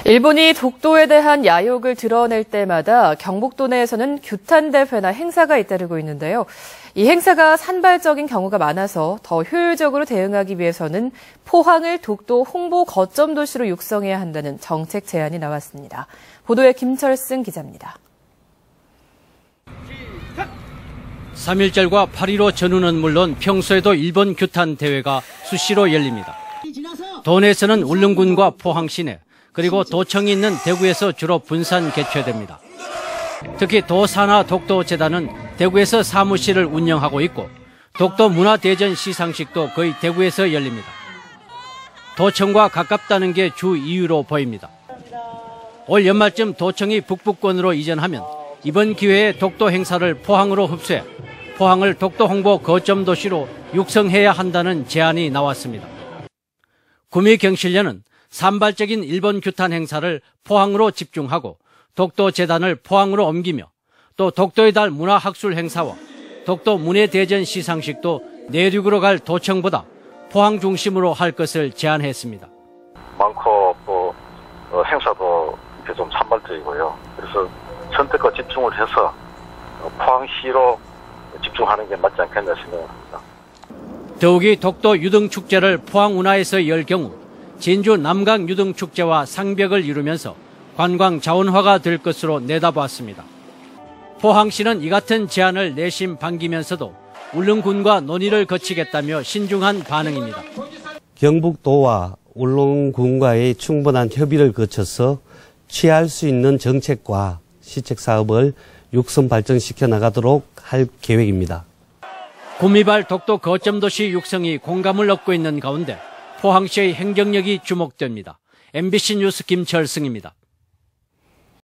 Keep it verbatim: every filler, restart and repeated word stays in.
일본이 독도에 대한 야욕을 드러낼 때마다 경북도 내에서는 규탄대회나 행사가 잇따르고 있는데요. 이 행사가 산발적인 경우가 많아서 더 효율적으로 대응하기 위해서는 포항을 독도 홍보 거점 도시로 육성해야 한다는 정책 제안이 나왔습니다. 보도에 김철승 기자입니다. 삼일절과 팔일오 전후는 물론 평소에도 일본 규탄 대회가 수시로 열립니다. 도내에서는 울릉군과 포항시내 그리고 도청이 있는 대구에서 주로 분산 개최됩니다. 특히 도산하 독도재단은 대구에서 사무실을 운영하고 있고 독도 문화대전 시상식도 거의 대구에서 열립니다. 도청과 가깝다는 게 주 이유로 보입니다. 올 연말쯤 도청이 북부권으로 이전하면 이번 기회에 독도 행사를 포항으로 흡수해 포항을 독도 홍보 거점 도시로 육성해야 한다는 제안이 나왔습니다. 구미경실련은 산발적인 일본 규탄 행사를 포항으로 집중하고 독도 재단을 포항으로 옮기며 또 독도의 달 문화학술 행사와 독도 문예대전 시상식도 내륙으로 갈 도청보다 포항 중심으로 할 것을 제안했습니다. 많고 또 어, 행사도 좀 산발적이고요. 그래서 선택과 집중을 해서 포항시로 집중하는 게 맞지 않겠나 생각합니다. 더욱이 독도 유등축제를 포항운하에서 열 경우 진주 남강 유등축제와 상벽을 이루면서 관광 자원화가 될 것으로 내다보았습니다. 포항시는 이 같은 제안을 내심 반기면서도 울릉군과 논의를 거치겠다며 신중한 반응입니다. 경북도와 울릉군과의 충분한 협의를 거쳐서 취할 수 있는 정책과 시책 사업을 육성 발전시켜 나가도록 할 계획입니다. 구미발 독도 거점 도시 육성이 공감을 얻고 있는 가운데 포항시의 행정력이 주목됩니다. 엠비씨 뉴스 김철승입니다.